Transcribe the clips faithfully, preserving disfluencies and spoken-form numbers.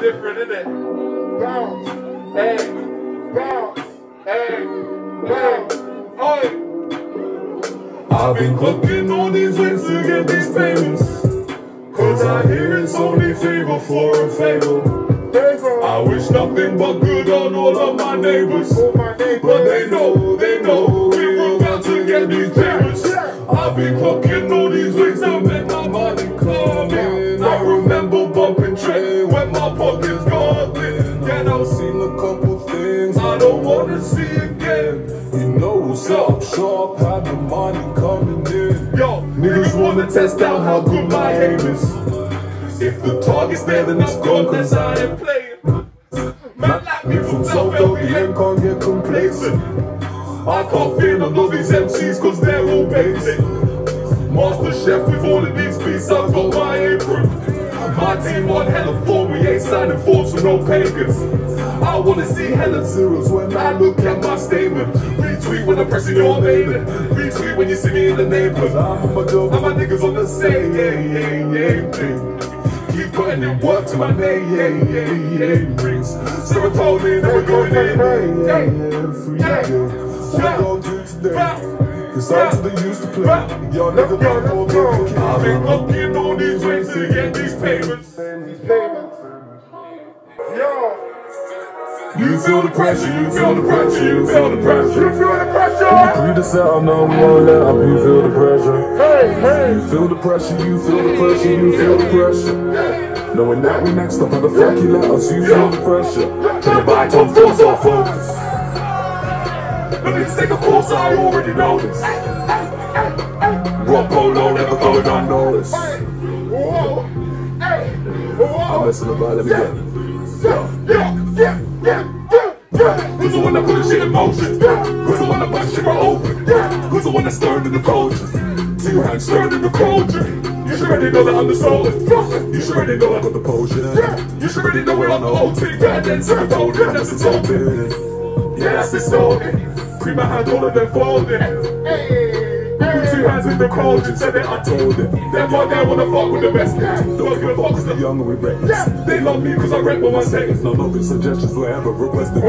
different, innit? Bounce, hey, bounce, hey, bounce, oi. I've been cooking all these ways to get these payments, cause I hear it's only favor for a favor. I wish nothing but good on all of my neighbors, but they know, they know we're about to get these payments. I've been clocking all these ways to make my money come in. I remember bumping Trey when my pockets got thin. Yeah, I've seen a couple things I don't wanna see again. You know we'll set up shop, have the money coming in. Yo, niggas wanna test out how good my aim is. If the target's there, then it's gone, cause I ain't playing. Man like me from South L B M can't get complacent. I can't fear none of these M Cs cause they're all basic. Master chef with all of these beats, I've got my apron. My team on hella form, we ain't signing forms for no pagans. I wanna see hella zeros when I look at my statement. Retweet when I'm pressing your maiden. Retweet when you see me in the neighborhood. I'm my dog and my niggas on the same yeah, yeah, yeah, thing. Keep putting in work to my name, yeah, yeah, yeah, rings. Serotonin, we're going in, yeah, yeah, free day. What we gon' do today? The songs they used to play, y'all never got more music. I've been looking all these ways to get these payments. Yo. You feel the pressure, you feel the pressure, you feel the pressure, you feel the pressure. Free to sell, no, we won't let up, you feel the pressure. Hey, hey. You feel the pressure, you feel the pressure, you feel the pressure. Knowing that we next up, how the fuck you let us, you feel the pressure. Trying to buy top floors off focus. But let's take a course, I already know this. Rock polo, never going unnoticed. I'm messing about, let me get it. Yeah, yeah, yeah, yeah, yeah. Who's the one that put the shit in motion? Who's the one that put the shit open? Who's the one that stirred in the cauldron? Two hands stirred in the cauldron. You should already know that I'm the soul. You should already know I got the potion. You should already know we're on the whole thing. And then serotonin, that's the token. Yeah, that's the story. Cream my hand, all of them folding. Put two hands in the cauldron, said it, I told it. Them one there wanna fuck with the best. Don't give a fuck cause they're young and we reckless. They love me cause I rap with my seconds. No love and suggestions forever requested.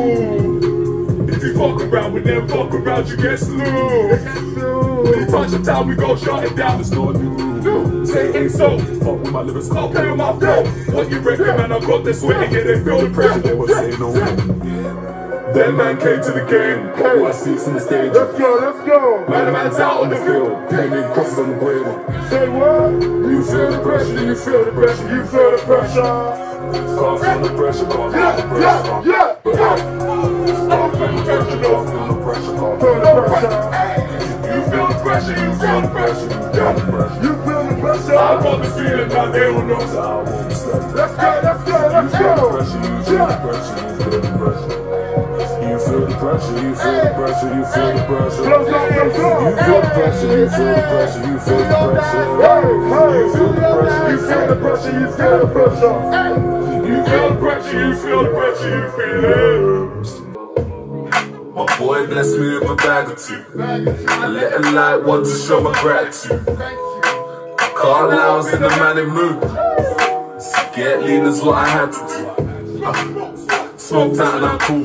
Ooh. If you fuck around with them, fuck around, you get slew. When you touch the town, we gon' shut it down. It's not new. Say it ain't so. Fuck with my lyrics, I'll play with my flow. What you reckon, man? I got this way and get it, feel the pressure. They won't say no more. Then man came to the game, couple of seats on the stage. Let's go, let's go. Man, the man's out on the field, painting crosses on the grave. Say what? You feel the pressure, you feel the pressure, you feel the pressure. Can't feel the pressure, can't feel the pressure. Yeah, yeah, yeah. Can't feel the pressure, can't feel the pressure, can't feel the pressure. You feel the pressure, you feel the pressure, you feel the pressure. You feel the pressure. I got the feeling that they will know. Let's go, let's go, let's go. You feel the pressure, you feel the pressure. You feel the pressure, you feel the pressure, you feel the pressure. You feel the pressure, you feel the pressure, you feel the pressure. You feel the pressure, you feel the pressure, you feel the pressure. You feel the pressure, you feel the pressure, you feel it. My boy blessed me with a bag or two. I let a light one to show my gratitude. Carl Low's in the manic mood. So get lean is what I had to do. Uh, smoked out and I'm cool.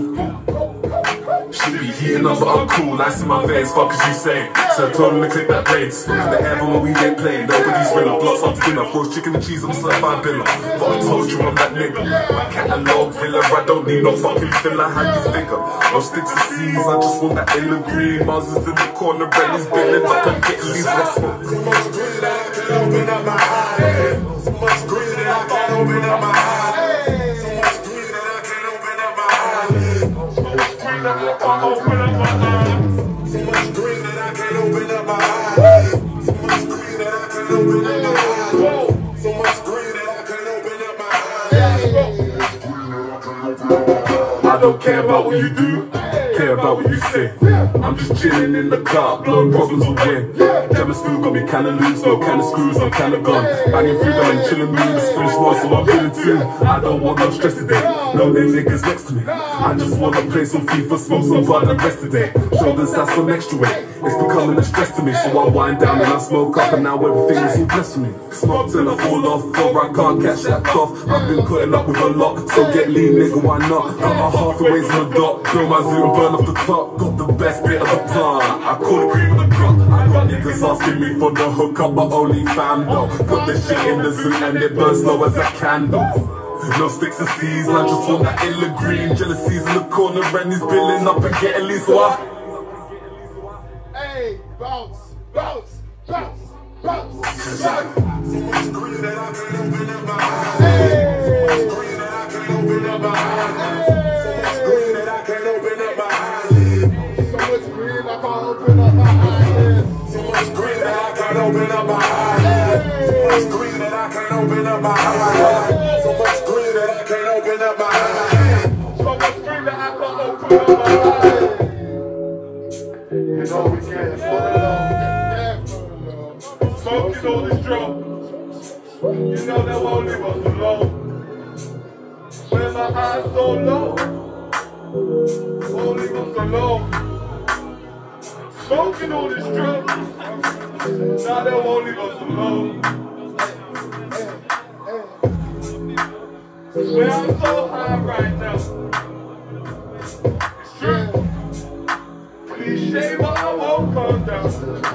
Should be heating up, but I'm cool. Ice in my veins, fuck as you say. So I told him to click that rains. To the air, but when we ain't playing, nobody's real. Blocks up to dinner, froze chicken and cheese on the certified biller. But I told you I'm that nigga. My catalog villa, I don't need no fucking filler. How you figure? No sticks and seeds, I just want that illa green. Mars is in the corner, Reddy's billing up and getting these rough ones. So much green that I can't open up my eyes. So much green that I can't open up my eyes. So much green that I can't open up my eyes. So much green that I can't open up my eyes. So much green that I can't open up my eyes. So much green that I can't open up my eyes. So much green that I can't open up my eyes. I don't care about what you do. care about what you say. I'm just chilling in the car, blowing problems away. Jealous food got me kinda loose, no kinda screws, I'm kinda gone. Banging through them and chilling moves, finish more so I'm feeling too. I don't want no stress today, no them niggas next to me. I just wanna play some FIFA, smoke some bud and rest today. Shoulders have some extra weight, it's becoming a stress to me. So I wind down and I smoke up and now everything is all blessed for me. Smoke till I fall off, or I can't catch that cough. I've been putting up with a lot, so get lean nigga, why not? Got my half a ways in the dot, fill my zoo and burn off the top. Got the best bit of the plant, I call it cream of the crop. I got niggas asking me for the hookup, but only fam though. Put the shit in the zoo and it burns slow as a candle. No sticks and seeds, I just want that illa green. Jealousy's in the corner and he's building up and getting least what? Hey, bounce, bounce, bounce, bounce. So much green that I can't open up my eyes. Hey, So much green that I can't open up my eyes. So much green that I can't open up my eyes. so much green I can't open up my eyes. So much green that I can't open up my eyes. So much green that I can't open up my eyes. So much green that I can't open up my eyes. So much green that I can't open up my eyes. You know we can't full it up. Smoking all this drum. You know that won't leave us alone. When my eyes so low, won't leave us alone. Smoking all this drum. Now they won't leave us alone. Swear I'm so high right now. It's true. Cliche, but I won't come down.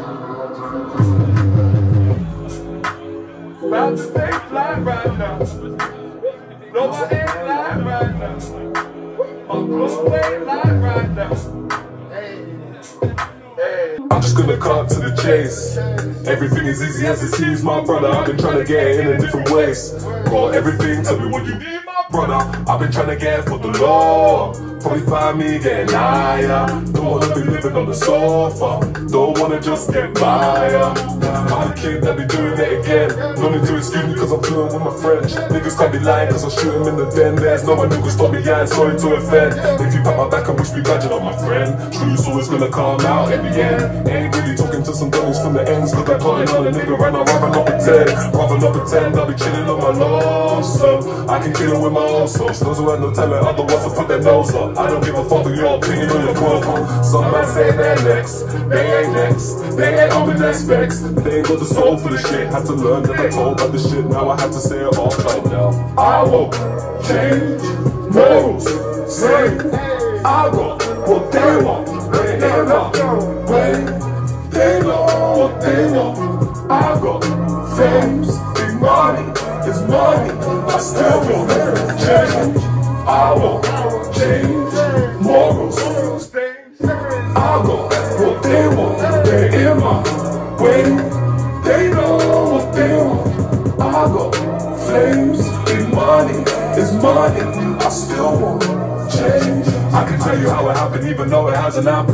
About to take flight right now. No, I ain't lying right now. My clothes ain't lying right now. Hey, hey. I'm just gonna cut to the chase. Everything is easy as it seems, my brother. I've been trying to get it in a different ways. Got everything, tell me what you need, my brother. I've been trying to get it for the law. Probably find me getting higher. Don't wanna be living on the sofa. Don't wanna just get by. I'm the kid that be doing it again. No need to excuse me cause I'm fluent with my French. Niggas can't be lying cause I shoot him in the den. There's no one who can stop me, yeah, sorry to offend. If you pat my back and wish me badger on my friend. Truth's always gonna come out in the end. Ain't really talking to some dummies from the ends cause I got another nigga right now, rather not pretend. Rather not pretend, I'll be chilling on my low. So I can kill it with my own sauce. Those who have no talent, other ones will put their nose up. I don't give a fuck with your opinion or your profile. Some might say they're next, they ain't next. They ain't up in their specs, they ain't got the soul for the shit. Had to learn that I told about the shit, now I had to say it all right now. I won't change morals, say I got what they want. They never when they know what they want. I got fames, big money, it's money. I still won't change. I won't change morals. I got what they want. They're in my way. They know what they want. I got flames, big money, it's money. I still won't change. I can tell you how it happened even though it hasn't happened.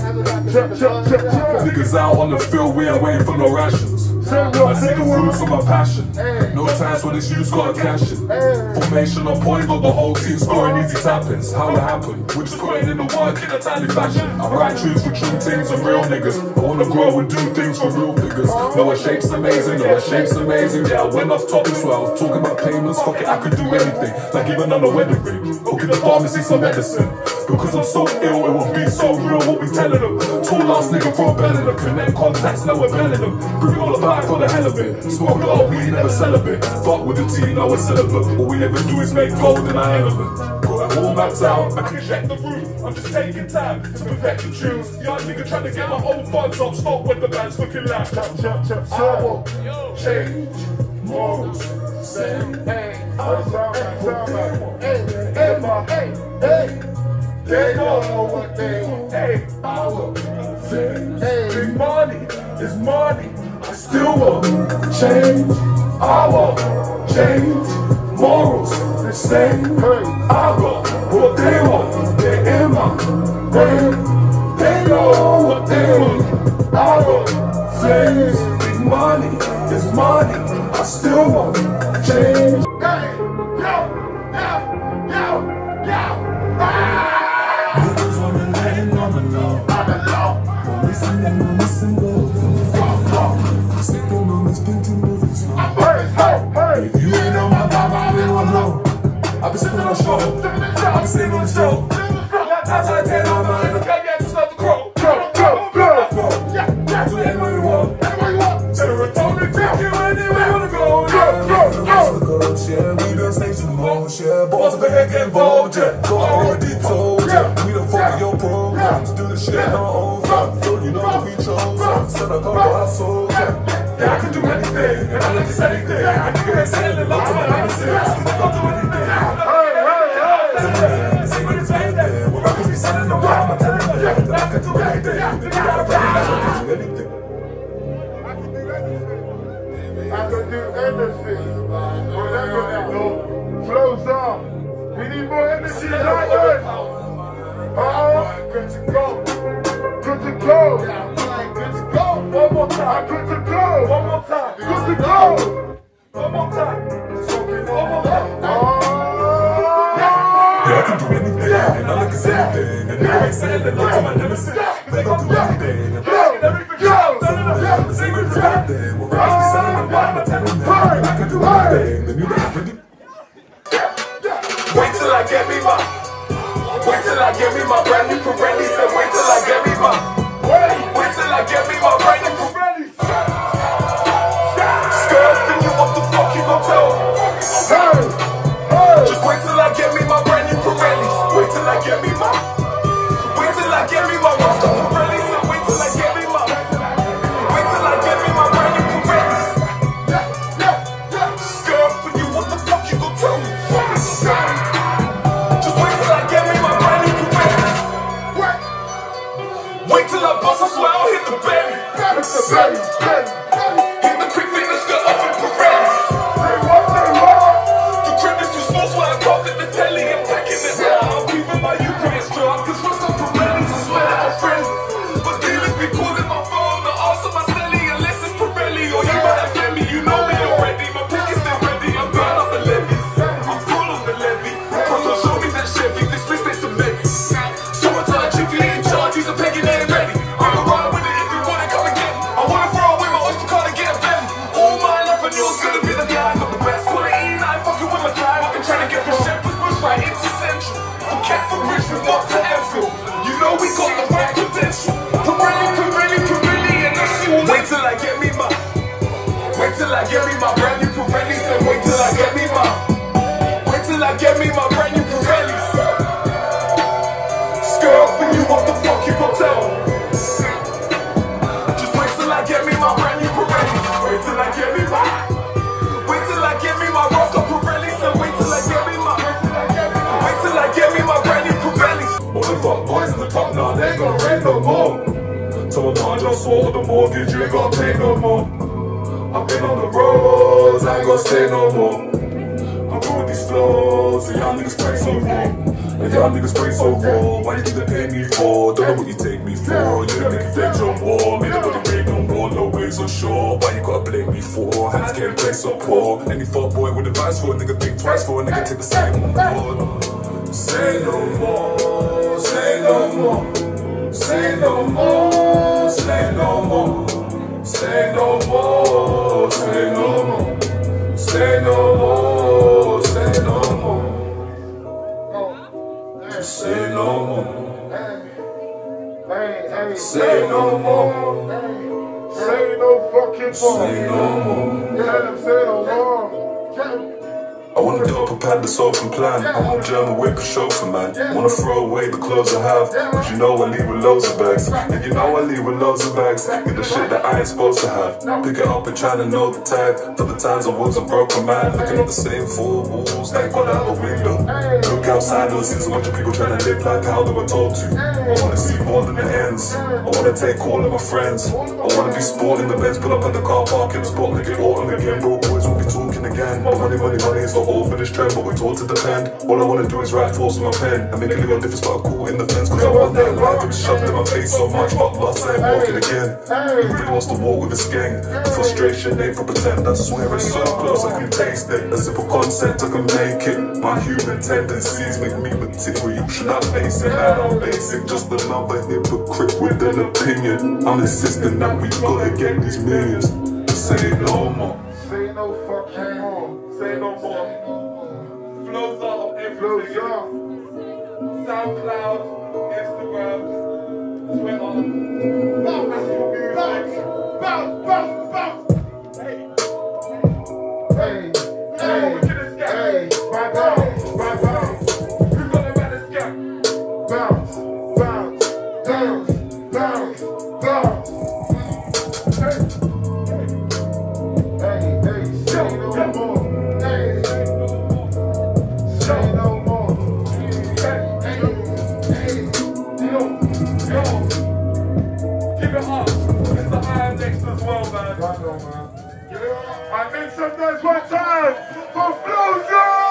Niggas out on the field, we ain't waiting for no rations. I see the fruits of my passion. No times when it's used, gotta cash it. Formation on point, got the whole team scoring easy tappings. How it happened? We're just putting in the work in a tiny fashion. I write tunes for true things and real niggas. I wanna grow and do things for real figures. No, our shape's amazing, no, our shape's amazing. Yeah, I went off topic, so I was talking about payments. Fuck it, I could do anything, like even on a wedding ring. Go get the pharmacy some medicine. Because I'm so ill, it will be so real what we telling them. Tall ass nigga from Bellingham, connect contacts, now we're belling them. Bring it all about for the hell of it. Smoke a lot, we never celibate. Fuck with the team, now we're celibate. All we ever do is make gold in our element. Got it all mapped out, I can check the route. I'm just taking time to perfect the tunes. Young nigga trying to get my old funds up. Stop when the band's looking like chop, chop, chop, I won't change morals. Same, hey, hey, hey, hey, hey. They know what they want. Hey, our things. Hey. Big money is money. I still won't change. I won't change. Morals the same. Hey. I got what they want. They're in my brain. They know what they want. I got flames. Big money is money. I still won't change. Hey, yo, yo, yo, yo. Ah! Niggas wanna let I've been sipping on the show. I've been sitting on the show. Times I take my mind. Look at me, just let the crow. Go, go, go. Yeah, yeah. Do it anywhere you want. Anywhere you want. Serotonin, take you anywhere you wanna go. Go, go, go. Yeah, we don't stay too much, yeah. Boys of the head get involved, yeah. So I already told ya, we don't follow your programs. Do the shit not over. So you know that we chose. Said I go our soul, yeah. Yeah, I can do anything, and I like this anything. I nigga ain't saying a lot to my nemesis. I can't do anything. Hey, hey, hey. This ain't what it's been there. We're rappers be selling them out. I'm telling you that I can do anything. You gotta recognize I can do anything. I can do anything. Whatever that go, flows on. We need more energy like this. Oh, good to go. Good to go. Good to go. One more time. Good to go. One more time. Good to go. One more time. One more time. Yeah, I can do anything, and I look at anything. And nigga ain't saying that love to my nemesis. They gon' do anything. And the secret is back there. We're rappers be selling them out. I'm telling them I can do anything. Then you better really. Wait till I get me my, wait till I get me my brand new Pirelli. Said wait till I get me my, wait, wait till I get me my brand new Pirelli. Skirt, then you what the fuck you gon' tell? Just wait till I get me my brand new Pirelli. Wait till I get me my, wait till I get me my Rasta Pirelli. Said wait till I get me my, wait till I get me my brand new Pirelli. Skirt, then you what the fuck you gon' tell? Wait till I bust, I swear I'll hit the berry. Hit the quick fitness, skirt up in Pirelli. The crib is too small, so I can't fit the telly. I'm packing it out, I'm keeping my Ukraine strong. Cause what's up Pirellis, I swear that I'm friends. But dealers be calling my phone to answer my celly. Unless it's Pirelli, or you might have met me, you know me already. My pick is still ready, I'm going up the levies. I'm full of the levy. Cause don't show me that Chevy, this place they submit. So much I chief, you ain't charge, he's a pegging ain't ready. I'm around with it if you wanna come again. I wanna throw away my oyster card and get a bend. All my life and yours gonna be the guy. Got the best quality, I'm fucking with my drive. I've been trying to get from Shepherd's Bush right into Central. From Catford Bridge from Mark to Enfield. You know we got the right credential. Pirelli, Pirelli, Pirelli, and that's you. Wait till I get me my, wait till I get me my brand new Pirelli. Said wait till I get me my, wait till I get me my brand new Pirelli. Skirt, then you what the fuck you gon' tell? Just wait till I get me my brand new Pirelli. Wait till I get me my, wait till I get me my Rasta Pirelli. So wait till I get me my, wait till I get me my brand new Pirelli. All the fuck boys in the top now, they ain't gonna rain no more. Told them I just swore the mortgage, you ain't gonna pay no more. I've been on the roads, I ain't gonna stay no more. I'm doing these flows, and y'all niggas play so wrong. And y'all niggas play so raw. Why you think they pay me for? Don't know what you take me for. You didn't make it fake your war. Made nobody break no more, no way so sure. Why you gotta blame me for? Hands getting played so poor. Any fuck boy with advice for a nigga think twice for a nigga take the same on board. Say no more, say no more. Say no more, say no more. Say no more, say no more. Say no more, say no more. Say no more. Hey, hey, Say no more. say no fucking more. Say no more. Tell them say no more. Tell them. I wanna do up a pad that's open plan. I want German whip a chauffeur man. Wanna throw away the clothes I have, cause you know I leave with loads of bags. And you know I leave with loads of bags. Get the shit that I ain't supposed to have. Pick it up and try to know the tag. For the times I was a broken man, looking at the same four walls that got out the window. Look outside and see a bunch of people trying to live like how they were told to. I wanna see more than the ends. I wanna take all of my friends. I wanna be sporting the Benz, pull up at the car park in the spot like it autumn again. Bro, boys will be talking again. But money, money, money is not all for this trend, but we're taught to depend. All I wanna do is write force with my pen and make a little difference, but I'm cool in the fence. Cause I want that life, it's shoved in my face so much, but lost I ain't walking again. Who really wants to walk with his gang? The frustration ain't for pretend, I swear it's so close I can taste it. A simple concept, I can make it. My human tendencies make me material, should I face it? I don't basic, just another hypocrite with an opinion. I'm insisting that we gotta get these millions. Say no more. Say no fucking more. Say no more. Flows up. Flows up. SoundCloud, Instagram, Twitter. Bounce, bounce, bounce, bounce, bounce. Hey, Hey, hey, hey, hey, my bounce, my bounce. who got the baddest gap? Bounce, bounce, bounce, bounce, bounce. Hey, hey, hey, say no more. Hey, say no more. Hey, hey, hey, yo, yo. Give it up. It's the high next as well, man. I know, man. I make some noise one time for Flows Up!